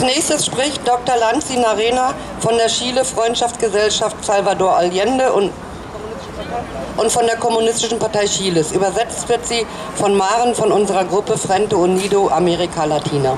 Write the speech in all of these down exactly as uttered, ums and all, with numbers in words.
nächstes spricht Doktor Lanzina Arena von der Chile-Freundschaftsgesellschaft Salvador Allende und, und von der Kommunistischen Partei Chiles. Übersetzt wird sie von Maren von unserer Gruppe Frente Unido América Latina.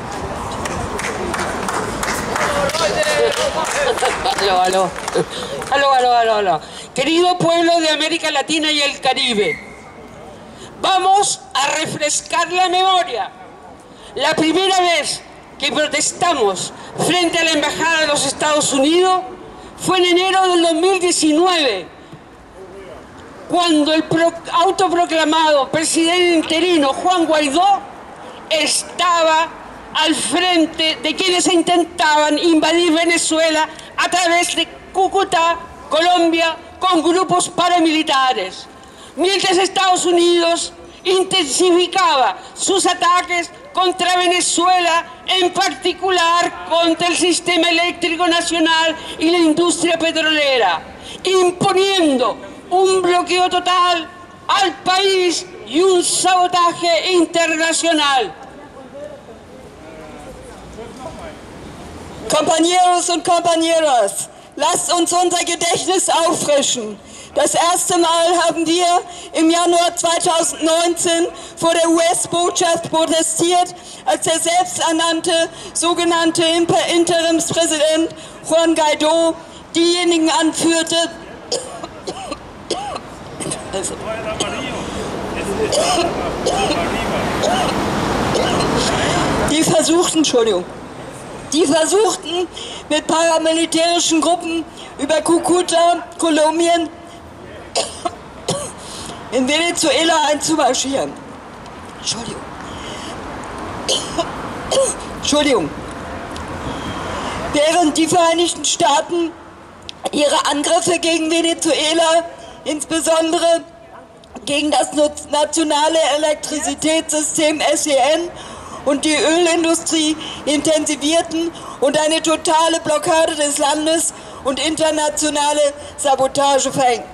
Aló, aló. Aló, aló, aló, aló. Querido pueblo de América Latina y el Caribe, vamos a refrescar la memoria. La primera vez que protestamos frente a la Embajada de los Estados Unidos fue en enero del dos mil diecinueve, cuando el pro, autoproclamado presidente interino Juan Guaidó estaba al frente de quienes intentaban invadir Venezuela a través de Cúcuta, Colombia, con grupos paramilitares, mientras Estados Unidos intensificaba sus ataques contra Venezuela, en particular contra el sistema eléctrico nacional y la industria petrolera, imponiendo un bloqueo total al país y un sabotaje internacional. Compañeros und Compañeras, lasst uns unser Gedächtnis auffrischen. Das erste Mal haben wir im Januar zweitausendneunzehn vor der U S-Botschaft protestiert, als der selbsternannte sogenannte Interimspräsident Juan Guaidó diejenigen anführte, die versuchten, Entschuldigung, die versuchten mit paramilitärischen Gruppen über Cúcuta, Kolumbien, in Venezuela einzumarschieren. Entschuldigung. Entschuldigung. Während die Vereinigten Staaten ihre Angriffe gegen Venezuela, insbesondere gegen das nationale Elektrizitätssystem S E N und die Ölindustrie intensivierten und eine totale Blockade des Landes und internationale Sabotage verhängten.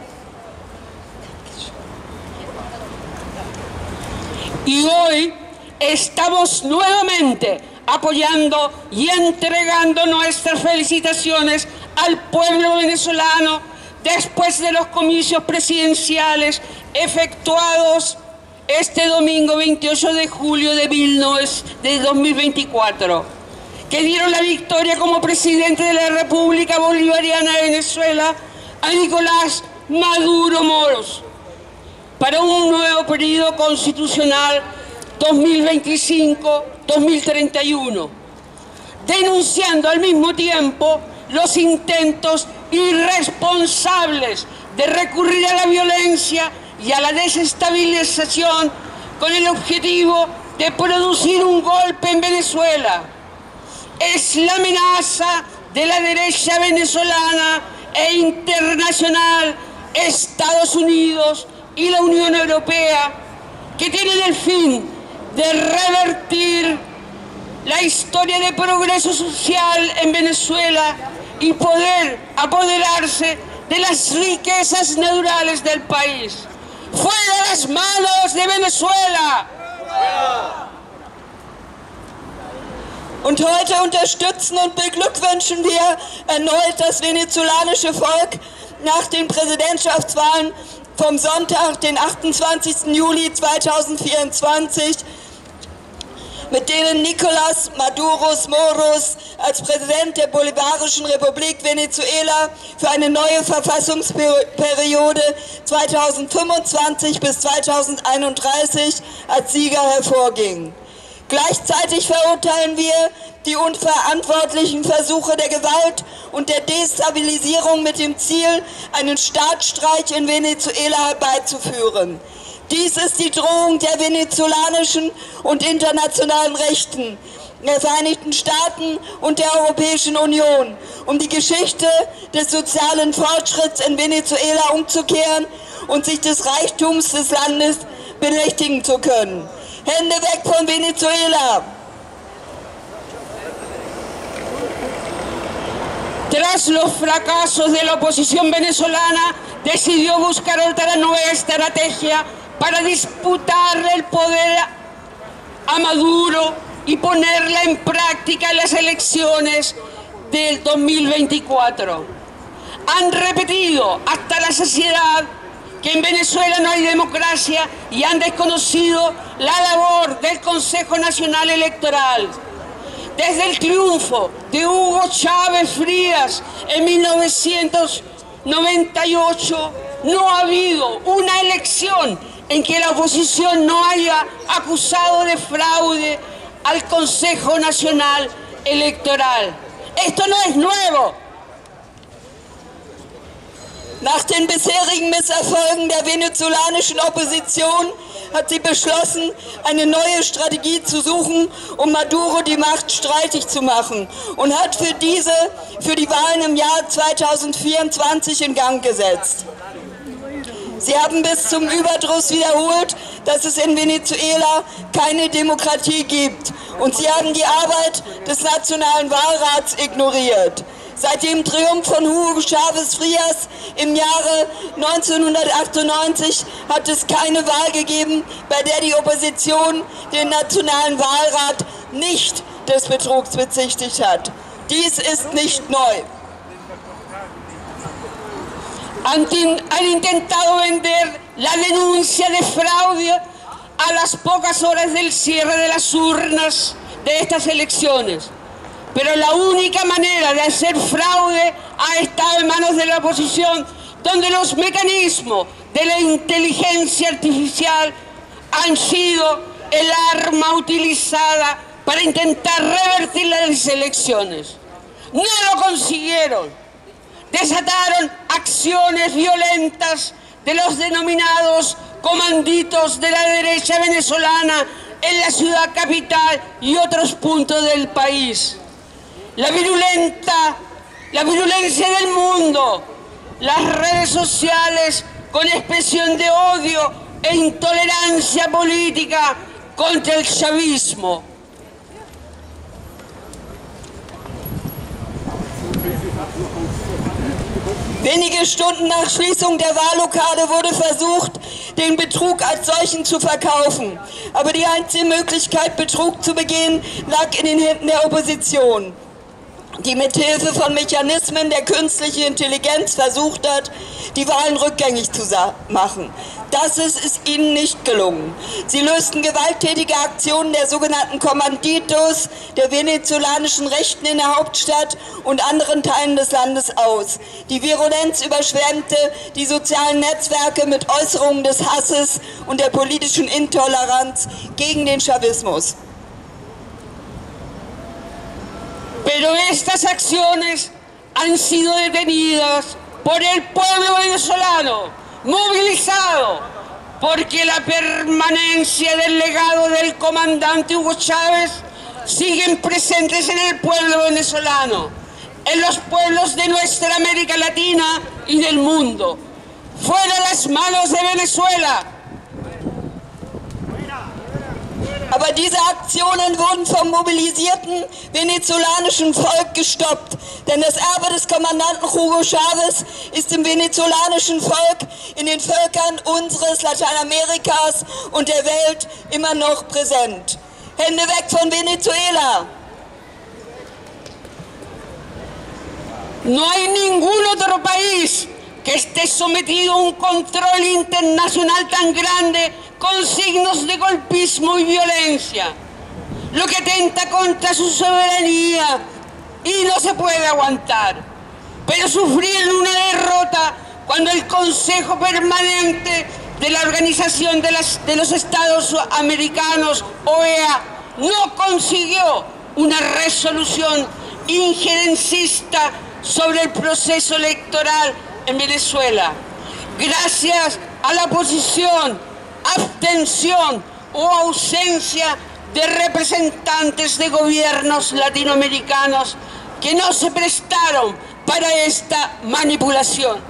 Y hoy estamos nuevamente apoyando y entregando nuestras felicitaciones al pueblo venezolano después de los comicios presidenciales efectuados este domingo veintiocho de julio de dos mil veinticuatro, que dieron la victoria como presidente de la República Bolivariana de Venezuela a Nicolás Maduro Moros para un nuevo periodo constitucional dos mil veinticinco a dos mil treinta y uno, denunciando al mismo tiempo los intentos irresponsables de recurrir a la violencia y a la desestabilización con el objetivo de producir un golpe en Venezuela. Es la amenaza de la derecha venezolana e internacional, Estados Unidos y la Unión Europea, que tienen el fin de revertir la historia de progreso social en Venezuela y poder apoderarse de las riquezas naturales del país. ¡Fuera las manos de Venezuela! Und heute unterstützen und beglückwünschen wir erneut das venezolanische Volk nach den Präsidentschaftswahlen vom Sonntag, den achtundzwanzigsten Juli zweitausendvierundzwanzig, mit denen Nicolás Maduro Moros als Präsident der Bolivarischen Republik Venezuela für eine neue Verfassungsperiode zweitausendfünfundzwanzig bis zweitausendeinunddreißig als Sieger hervorging. Gleichzeitig verurteilen wir die unverantwortlichen Versuche der Gewalt und der Destabilisierung mit dem Ziel, einen Staatsstreich in Venezuela herbeizuführen. Dies ist die Drohung der venezolanischen und internationalen Rechten, der Vereinigten Staaten und der Europäischen Union, um die Geschichte des sozialen Fortschritts in Venezuela umzukehren und sich des Reichtums des Landes bemächtigen zu können. Hände weg von Venezuela! Tras los fracasos de la oposición venezolana, decidió buscar otra nueva estrategia para disputarle el poder a Maduro y ponerla en práctica en las elecciones del dos mil veinticuatro. Han repetido hasta la saciedad que en Venezuela no hay democracia y han desconocido la labor del Consejo Nacional Electoral. Desde el triunfo de Hugo Chávez Frías en mil novecientos noventa y ocho no ha habido una elección en que la oposición no haya acusado de fraude al Consejo Nacional Electoral. Esto no es nuevo. Nach den bisherigen Misserfolgen der venezolanischen Opposition hat sie beschlossen, eine neue Strategie zu suchen, um Maduro die Macht streitig zu machen, und hat für diese, für die Wahlen im Jahr zweitausendvierundzwanzig in Gang gesetzt. Sie haben bis zum Überdruss wiederholt, dass es in Venezuela keine Demokratie gibt, und sie haben die Arbeit des Nationalen Wahlrats ignoriert. Seit dem Triumph von Hugo Chávez Frías im Jahre neunzehnhundertachtundneunzig hat es keine Wahl gegeben, bei der die Opposition den Nationalen Wahlrat nicht des Betrugs bezichtigt hat. Dies ist nicht neu. Han intentado vender la denuncia de fraude a las pocas horas del cierre de las urnas de estas elecciones. Pero la única manera de hacer fraude ha estado en manos de la oposición, donde los mecanismos de la inteligencia artificial han sido el arma utilizada para intentar revertir las elecciones. No lo consiguieron. Desataron acciones violentas de los denominados comanditos de la derecha venezolana en la ciudad capital y otros puntos del país. La virulenta, la virulencia del mundo, las redes sociales con expresión de odio e intolerancia política contra el chavismo. Wenige Stunden nach Schließung der Wahllokale wurde versucht, den Betrug als solchen zu verkaufen. Aber die einzige Möglichkeit, Betrug zu begehen, lag in den Händen der Opposition, die mithilfe von Mechanismen der künstlichen Intelligenz versucht hat, die Wahlen rückgängig zu machen. Das ist, ist ihnen nicht gelungen. Sie lösten gewalttätige Aktionen der sogenannten Commanditos, der venezolanischen Rechten in der Hauptstadt und anderen Teilen des Landes aus. Die Virulenz überschwemmte die sozialen Netzwerke mit Äußerungen des Hasses und der politischen Intoleranz gegen den Chavismus. Pero estas acciones han sido detenidas por el pueblo venezolano, movilizado, porque la permanencia del legado del comandante Hugo Chávez siguen presentes en el pueblo venezolano, en los pueblos de nuestra América Latina y del mundo. Fuera las manos de Venezuela. Aber diese Aktionen wurden vom mobilisierten venezolanischen Volk gestoppt. Denn das Erbe des Kommandanten Hugo Chávez ist im venezolanischen Volk, in den Völkern unseres Lateinamerikas und der Welt immer noch präsent. Hände weg von Venezuela! No hay ningún otro país que esté sometido a un control internacional tan grande con signos de golpismo y violencia, lo que atenta contra su soberanía y no se puede aguantar. Pero sufrieron una derrota cuando el Consejo Permanente de la Organización de, las, de los Estados Americanos, O E A, no consiguió una resolución injerencista sobre el proceso electoral en Venezuela. Gracias a la oposición, abstención o ausencia de representantes de gobiernos latinoamericanos que no se prestaron para esta manipulación.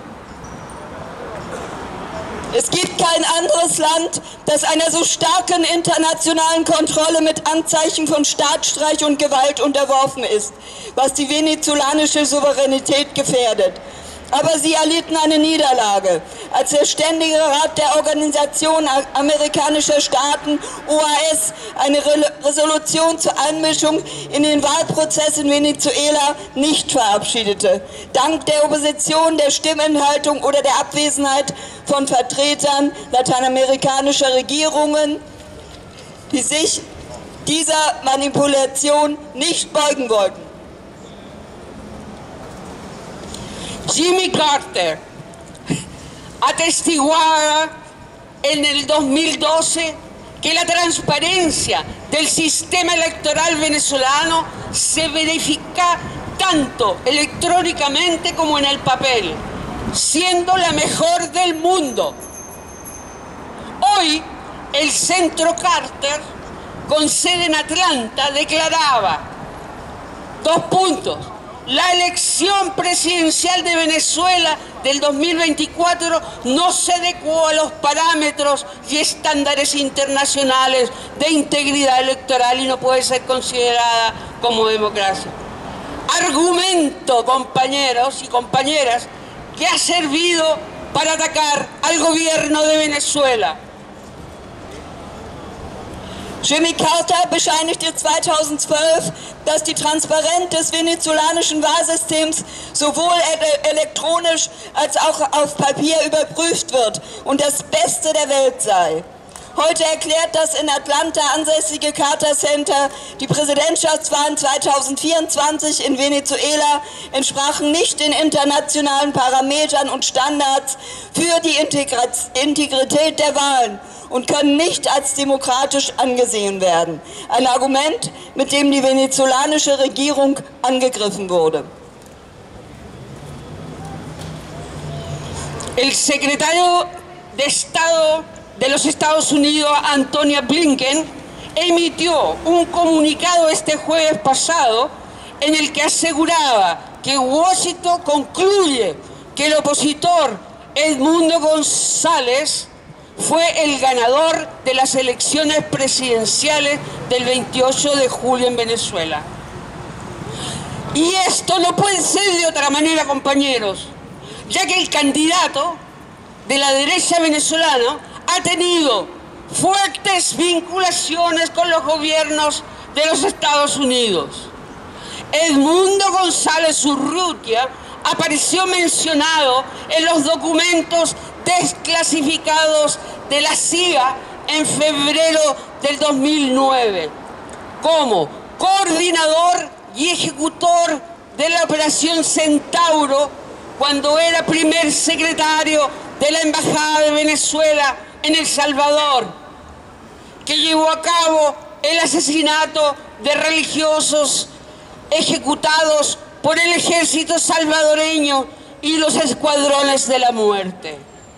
Es gibt kein anderes Land, das einer so starken internationalen Kontrolle mit Anzeichen von Staatsstreich und Gewalt unterworfen ist, was die venezolanische Souveränität gefährdet. Aber sie erlitten eine Niederlage, als der Ständige Rat der Organisation amerikanischer Staaten, O A S, eine Re Resolution zur Einmischung in den Wahlprozess in Venezuela nicht verabschiedete. Dank der Opposition, der Stimmenthaltung oder der Abwesenheit von Vertretern lateinamerikanischer Regierungen, die sich dieser Manipulation nicht beugen wollten. Jimmy Carter atestiguaba en el dos mil doce que la transparencia del sistema electoral venezolano se verifica tanto electrónicamente como en el papel, siendo la mejor del mundo. Hoy, el Centro Carter, con sede en Atlanta, declaraba, dos puntos, la elección presidencial de Venezuela del dos mil veinticuatro no se adecuó a los parámetros y estándares internacionales de integridad electoral y no puede ser considerada como democracia. Argumento, compañeros y compañeras, que ha servido para atacar al gobierno de Venezuela. Jimmy Carter bescheinigte zweitausendzwölf, dass die Transparenz des venezolanischen Wahlsystems sowohl elektronisch als auch auf Papier überprüft wird und das Beste der Welt sei. Heute erklärt das in Atlanta ansässige Carter Center, die Präsidentschaftswahlen zweitausendvierundzwanzig in Venezuela entsprachen nicht den internationalen Parametern und Standards für die Integrität der Wahlen und können nicht als demokratisch angesehen werden. Ein Argument, mit dem die venezolanische Regierung angegriffen wurde. El secretario de Estado de los Estados Unidos, Antonia Blinken, emitió un comunicado este jueves pasado en el que aseguraba que Washington concluye que el opositor Edmundo González fue el ganador de las elecciones presidenciales del veintiocho de julio en Venezuela. Y esto no puede ser de otra manera, compañeros, ya que el candidato de la derecha venezolana ha tenido fuertes vinculaciones con los gobiernos de los Estados Unidos. Edmundo González Urrutia apareció mencionado en los documentos desclasificados de la C I A en febrero del dos mil nueve como coordinador y ejecutor de la Operación Centauro cuando era primer secretario de la Embajada de Venezuela en El Salvador, que llevó a cabo el asesinato de religiosos ejecutados por el ejército salvadoreño y los escuadrones de la muerte.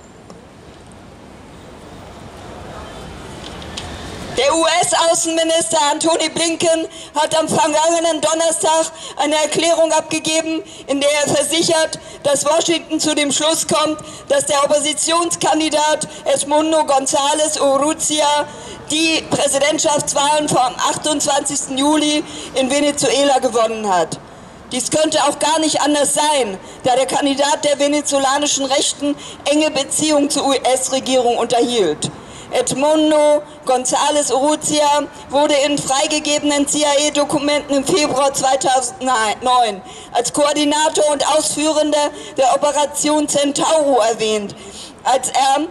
Der U S-Außenminister Antony Blinken hat am vergangenen Donnerstag eine Erklärung abgegeben, in der er versichert, dass Washington zu dem Schluss kommt, dass der Oppositionskandidat Edmundo González Urrutia die Präsidentschaftswahlen vom achtundzwanzigsten Juli in Venezuela gewonnen hat. Dies könnte auch gar nicht anders sein, da der Kandidat der venezolanischen Rechten enge Beziehungen zur U S-Regierung unterhielt. Edmundo González Urrutia wurde in freigegebenen C I A-Dokumenten im Februar zweitausendneun als Koordinator und Ausführender der Operation Centauro erwähnt, als er,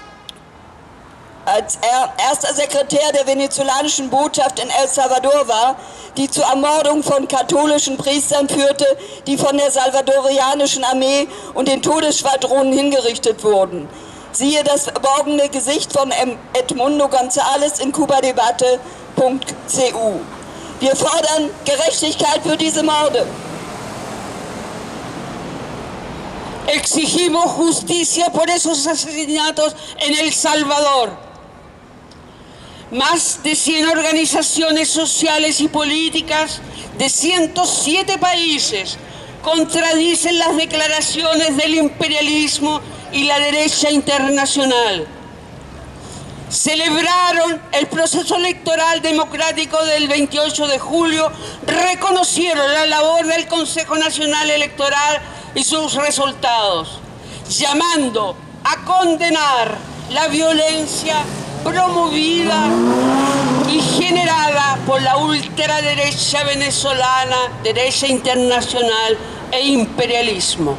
als er erster Sekretär der venezolanischen Botschaft in El Salvador war, die zur Ermordung von katholischen Priestern führte, die von der salvadorianischen Armee und den Todesschwadronen hingerichtet wurden. Siehe das verborgene Gesicht von Edmundo González in cubadebatte punkt c u. Wir fordern Gerechtigkeit für diese Morde. Exigimos justicia por esos asesinatos en El Salvador. Más de cien organizaciones sociales y políticas de ciento siete países contradicen las declaraciones del imperialismo y la derecha internacional. Celebraron el proceso electoral democrático del veintiocho de julio, reconocieron la labor del Consejo Nacional Electoral y sus resultados, llamando a condenar la violencia promovida y generada por la ultraderecha venezolana, derecha internacional e imperialismo.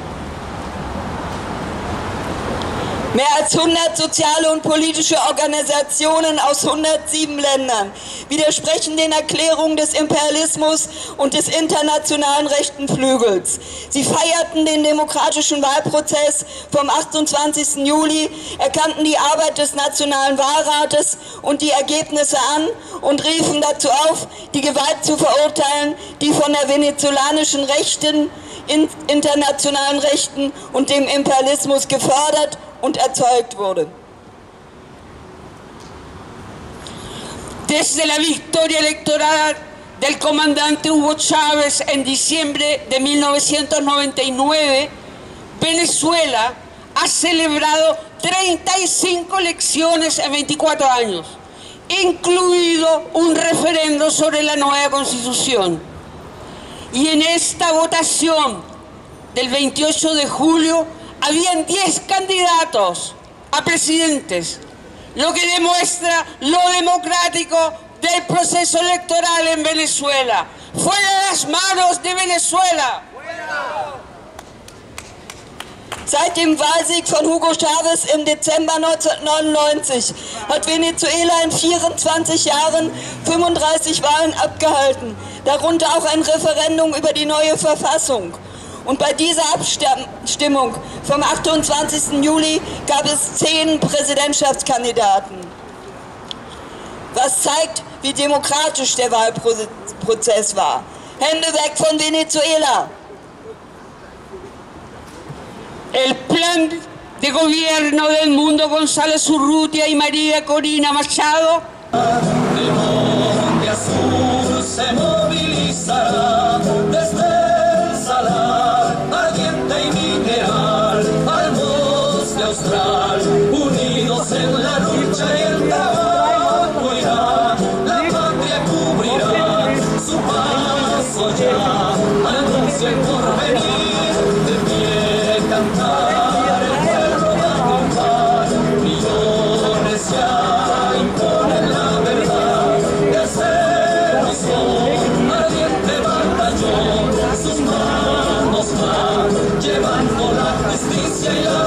Mehr als hundert soziale und politische Organisationen aus hundertsieben Ländern widersprechen den Erklärungen des Imperialismus und des internationalen rechten Flügels. Sie feierten den demokratischen Wahlprozess vom achtundzwanzigsten Juli, erkannten die Arbeit des Nationalen Wahlrates und die Ergebnisse an und riefen dazu auf, die Gewalt zu verurteilen, die von der venezolanischen Rechten, internationalen Rechten und dem Imperialismus gefördert und erzeugt wurde. Desde la victoria electoral del comandante Hugo Chávez en diciembre de mil novecientos noventa y nueve, Venezuela ha celebrado treinta y cinco elecciones en veinticuatro años, incluido un referendo sobre la nueva Constitución. Y en esta votación del veintiocho de julio habían diez candidatos a presidentes, lo que demuestra lo democrático del proceso electoral en Venezuela. ¡Fuera las manos de Venezuela! Seit dem Wahlsieg von Hugo Chávez im Dezember neunzehnhundertneunundneunzig hat Venezuela in vierundzwanzig Jahren fünfunddreißig Wahlen abgehalten, darunter auch ein Referendum über die neue Verfassung. Und bei dieser Abstimmung vom achtundzwanzigsten Juli gab es zehn Präsidentschaftskandidaten. Was zeigt, wie demokratisch der Wahlprozess war. Hände weg von Venezuela! El plan de gobierno del Mundo González Urrutia y María Corina Machado de norte a sur se movilizará desde el salar ardiente y mineral al bosque austral, unidos en la lucha y el trabajo irá, la patria cubrirá su paso ya, anuncia el porvenir de pie cantar, el pueblo va a triunfar, millones ya imponen la verdad, el cerro son ardiente batallón, sus manos van llevando la justicia y la